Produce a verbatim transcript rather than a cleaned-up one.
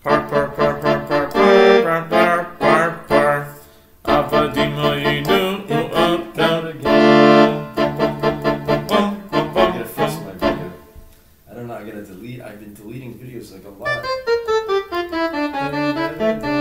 Parpar, parpar, parpar, parpar, parpar. Avadim Hayinu, up, down again. I'm gonna fix my video. I don't know, I gotta delete. I've been deleting videos like a lot.